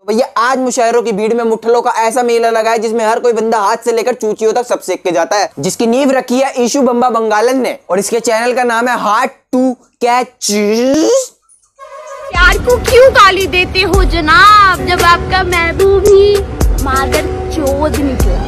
तो भैया आज मुशायरों की भीड़ में मुठलों का ऐसा मेला लगा है जिसमें हर कोई बंदा हाथ से लेकर चूचियों तक सब सीख के जाता है, जिसकी नींव रखी है ईशु बम्बा बंगालन ने और इसके चैनल का नाम है हार्ट टू कैच। प्यार को क्यों गाली देते हो जनाब, जब आपका महबूब ही मादर चोद निकला।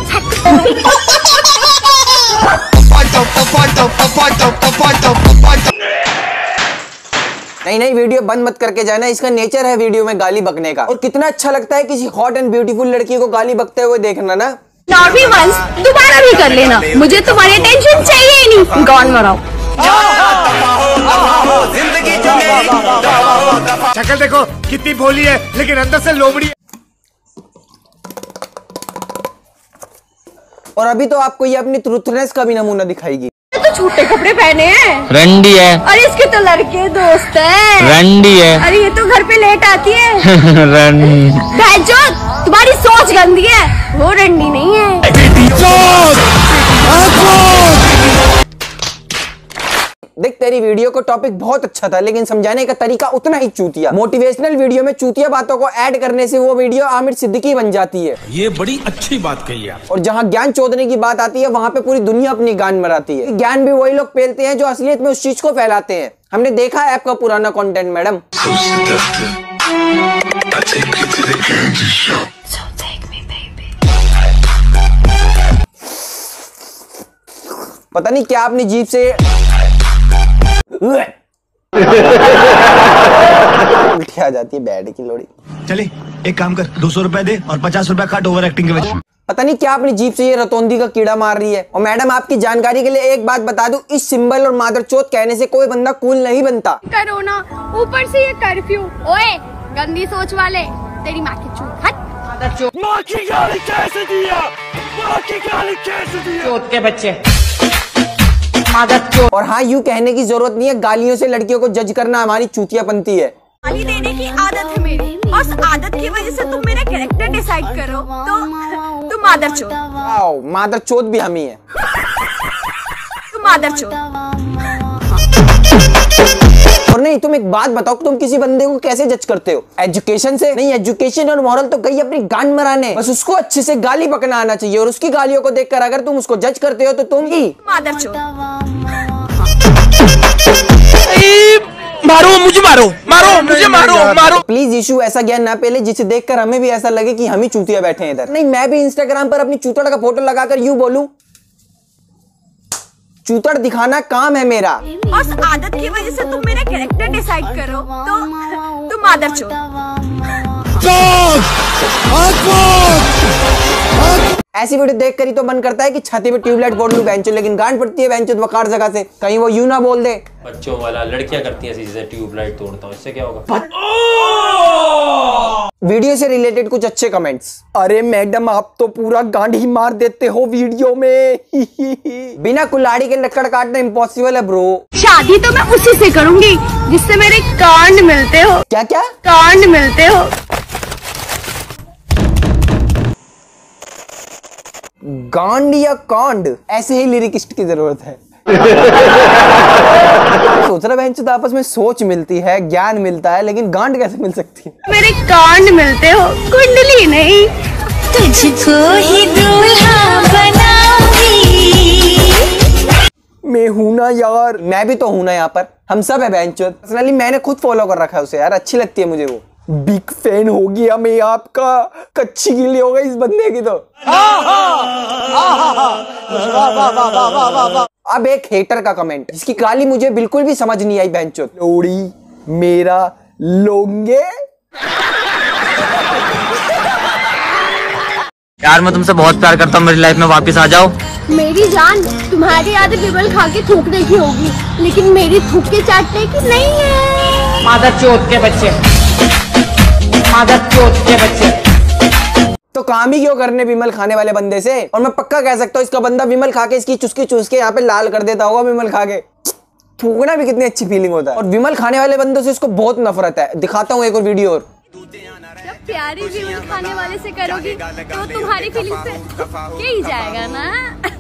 नहीं वीडियो बंद मत करके जाना, इसका नेचर है वीडियो में गाली बकने का। और कितना अच्छा लगता है किसी हॉट एंड ब्यूटीफुल लड़की को गाली बकते हुए देखना ना। नॉर्मी वंस दोबारा भी कर लेना, मुझे तुम्हारी अटेंशन चाहिए ही नहीं। गॉन मराओ। शक्ल देखो कितनी भोली है लेकिन अंदर से लोमड़ी। और अभी तो आपको ये अपनी ट्रूथनेस का भी नमूना दिखाएगी। तो छोटे कपड़े पहने हैं, रंडी है। अरे इसके तो लड़के दोस्त है, रंडी है। अरे ये तो घर पे लेट आती है। रंडी। तुम्हारी सोच गंदी है, वो रंडी नहीं है। देख तेरी वीडियो को टॉपिक बहुत अच्छा था लेकिन समझाने का तरीका उतना ही चूतिया। मोटिवेशनल वीडियो में चूतिया बातों को ऐड करने से वो वीडियो आमिर सिद्दीकी बन जाती है। ये बड़ी अच्छी बात कही है। और जहां ज्ञान चोदने की बात आती है वहां पे पूरी दुनिया अपनी गान मराती है। ज्ञान भी वही लोग फैलते हैं जो असलियत में उस चीज को फैलाते हैं। हमने देखा है आपका पुराना कंटेंट मैडम। पता नहीं क्या अपनी जीभ से उल्टी आ जाती है बैड की लोड़ी। चले एक काम कर, 200 रुपए दे और 50 रुपए काट ओवर एक्टिंग के वजह। पता नहीं क्या अपनी जीभ से ये रतौंदी का कीड़ा मार रही है। और मैडम आपकी जानकारी के लिए एक बात बता दूं, इस सिंबल और मादरचोद कहने से कोई बंदा कूल नहीं बनता। करो ना, ऊपर से ये कर्फ्यू। ओए गंदी सोच वाले, तेरी माँ की चूत। हट माँ की गाली कैसे दिया, माँ की गाली कैसे दिया। चोट के बच्चे। और हाँ, यूं कहने की जरूरत नहीं है गालियों से लड़कियों को जज करना हमारी चूतियापंती है। गाली देने की आदत है मेरी, और उस आदत की वजह से तुम मेरा कैरेक्टर डिसाइड करो तो तुम मादरचोद। आओ मादरचोद भी हम ही है। तुम मादरचोद। और नहीं, तुम एक बात बताओ, तुम किसी बंदे को कैसे जज करते हो? एजुकेशन से? नहीं, एजुकेशन और मॉरल तो गई अपनी गांड मराने। बस उसको अच्छे से गाली बकना आना चाहिए और उसकी गालियों को देखकर अगर तुम उसको जज करते हो तो तुम ही मादरचोद। मारो मुझे, मारो मुझे, मारो। प्लीज इशू ऐसा ज्ञान ना पहले जिसे देखकर हमें भी ऐसा लगे कि हम ही चूतिया बैठे हैं इधर। नहीं, मैं भी इंस्टाग्राम पर अपनी चूतड़ का फोटो लगाकर यूं बोलूं, चूतड़ दिखाना काम है मेरा। और उस आदत की वजह से तुम मेरा कैरेक्टर डिसाइड करो तो तुम मादरचोद। ऐसी वीडियो देख कर ही तो मन करता है कि छाती पे ट्यूबलाइट बोल लूं बेंचो, लेकिन गांड पड़ती है बेंचो वकार जगह से, कहीं वो यूं ना बोल दे। बच्चों वाला लड़कियां करती हैं ऐसी चीजें, ट्यूबलाइट तोड़ता हूं, इससे क्या होगा? वीडियो से रिलेटेड कुछ अच्छे कमेंट्स। अरे मैडम आप तो पूरा गांड ही मार देते हो वीडियो में। बिना कुल्हाड़ी के लकड़ काटना इम्पॉसिबल है ब्रो। शादी तो मैं उसी से करूंगी जिससे मेरे कांड मिलते हो। क्या क्या कांड मिलते हो? गांड या कांड, ऐसे ही लिरिकिस्ट की जरूरत है। सोच रहा बहन चोद आपस में सोच मिलती है, ज्ञान मिलता है, लेकिन गांड कैसे मिल सकती है? मेरे कांड मिलते हो, कुंडली नहीं। तुझको ही दूल्हा बनाऊंगी। मैं हूं ना यार, मैं भी तो हूं ना यहाँ पर, हम सब है बहन चोद। पर्सनली मैंने खुद फॉलो कर रखा है उसे यार, अच्छी लगती है मुझे वो। बिग फैन हो गया मैं आपका, कच्ची गिल्ली हो गई इस बंदे की तो। अब एक हेटर का कमेंट जिसकी गाली मुझे बिल्कुल भी समझ नहीं आई बहनचोद। लोड़ी मेरा लोंगे। यार मैं तुमसे बहुत प्यार करता हूँ, मेरी लाइफ में वापस आ जाओ। मेरी जान, तुम्हारी आदत बिबल खा के थूकने की होगी, लेकिन मेरी थूक के चाटने की नहीं है। मादरचोद के बच्चे, मादरचोद के बच्चे। तो काम ही क्यों करने विमल खाने वाले बंदे से? और मैं पक्का कह सकता हूँ इसका बंदा विमल खा के इसकी चुस्की चूस के यहाँ पे लाल कर देता होगा। विमल खा के थूकना भी कितनी अच्छी फीलिंग होता है। और विमल खाने वाले बंदों से इसको बहुत नफरत है। दिखाता हूँ एक और वीडियो। और जब प्यारी विमल खाने वाले से करोगी तो तुम्हारी फीलिंग से यही जाएगा ना।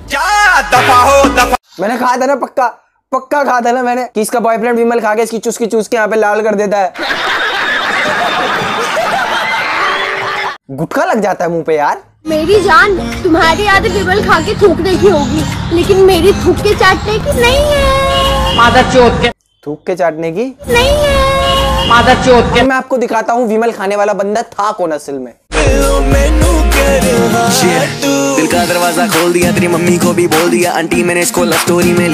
मैंने कहा था ना, पक्का कहा था ना मैंने कि इसका बॉयफ्रेंड विमल खा के इसकी चुस्की चूस के यहाँ पे लाल कर देता है। गुटखा लग जाता है मुंह पे यार। मेरी जान, तुम्हारी आदत विमल खा के थूकने की होगी, लेकिन मेरी थूक के चाटने की नहीं है। मादर चोद के थूक के चाटने की नहीं है। मादर चोद के मैं आपको दिखाता हूँ विमल खाने वाला बंदा था कौन असल में। दिल का दरवाजा खोल दिया, तेरी मम्मी को भी बोल दिया, आंटी मैंने इसको लव स्टोरी में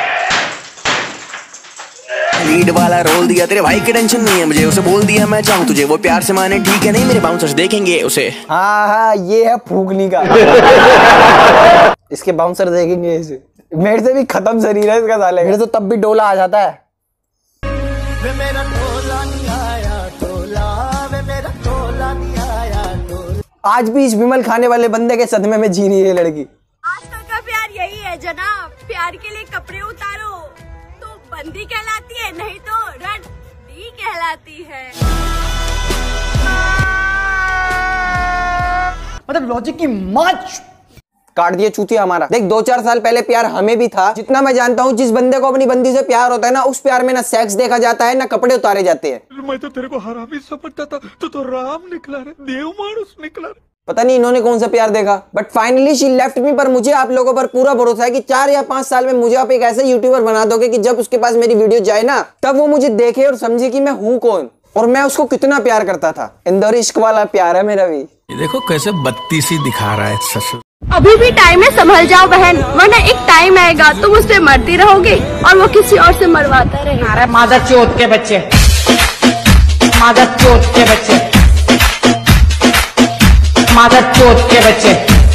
लीड वाला रोल दिया, तेरे भाई की टेंशन नहीं है मुझे, उसे बोल दिया मैं चाहूँ तुझे वो प्यार से माने, ठीक है नहीं मेरे बाउंसर्स देखेंगे उसे। हाँ ये है फूकनी का। इसके बाउंसर देखेंगे इसे। मेरे से भी खत्म शरीर है इसका साले, मेरे तो तब भी डोला आ जाता है। आज भी इस विमल खाने वाले बंदे के सदमे में जी रही है लड़की। आजकल का प्यार यही है जनाब, प्यार के लिए कपड़े उतारो तो बंदी कहलाती है, नहीं तो रड्डी कहलाती है। मतलब लॉजिक की माच काट दिया चूतिया हमारा। देख 2-4 साल पहले प्यार हमें भी था, जितना मैं जानता हूँ जिस बंदे को अपनी बंदी से प्यार होता है ना, उस प्यार में ना सेक्स देखा जाता है ना कपड़े उतारे जाते हैं। मैं तो तेरे को हरामी समझता था, तो राम निकला रे, देव मानुस निकला रे। पता नहीं इन्होंने कौन सा प्यार देखा, but finally she left me. पर मुझे आप लोगों पर पूरा भरोसा है कि 4 या 5 साल में मुझे आप एक ऐसे यूट्यूबर बना दोगे कि जब उसके पास मेरी वीडियो जाए ना, तब वो मुझे देखे और समझे कि मैं हूँ कौन और मैं उसको कितना प्यार करता था। इंदौर इश्क वाला प्यार है मेरा भी। देखो कैसे बत्तीसी दिखा रहा है ससुर। अभी भी टाइम है, संभल जाओ बहन, वरना एक टाइम आएगा तुम उससे मरती रहोगी और वो किसी और से मरवाता रहेगा। अरे मादर चोद के बच्चे, मादर चोद के बच्चे, मादर चोद के बच्चे।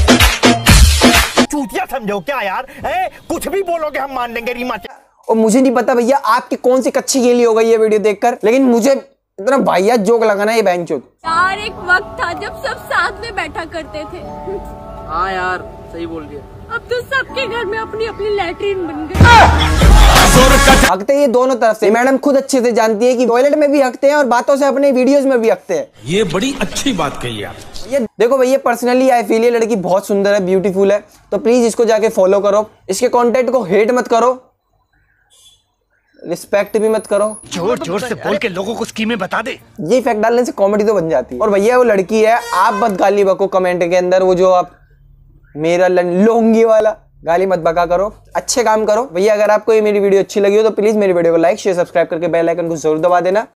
चूतिया समझो क्या यार, कुछ भी बोलोगे हम मान लेंगे रीमा। और मुझे नहीं पता भैया आपकी कौन सी कच्ची गेली हो गई ये वीडियो देखकर, लेकिन मुझे इतना वाहियात जोक लगा ना ये बहनचोद। यार एक वक्त था जब सब साथ में बैठा करते थे। हाँ यार सही बोल दिया। अब तो सबके घर में अपनी अपनी लैट्रिन बन गई। हकते ये दोनों तरफ से, मैडम खुद अच्छे से जानती है कि टॉयलेट में भी हकते हैं और बातों से अपने वीडियोस में भी हकते हैं। ये बड़ी अच्छी बात कही आप। ये देखो भैया पर्सनली आई फील ये लड़की बहुत सुंदर है, ब्यूटीफुल है, तो प्लीज इसको जाके फॉलो करो, इसके कंटेंट को हेट मत करो, रिस्पेक्ट भी मत करो। जोर जोर से बोल के लोगों को स्कीमें बता दे। ये इफेक्ट डालने से कॉमेडी तो बन जाती है। और भैया वो लड़की है, आप मत गाली बको कमेंट के अंदर, वो जो आप मेरा लोंगी वाला गाली मत बका करो, अच्छे काम करो। भैया अगर आपको ये मेरी वीडियो अच्छी लगी हो तो प्लीज मेरी वीडियो को लाइक शेयर सब्सक्राइब करके बेल आइकन को जरूर दबा देना।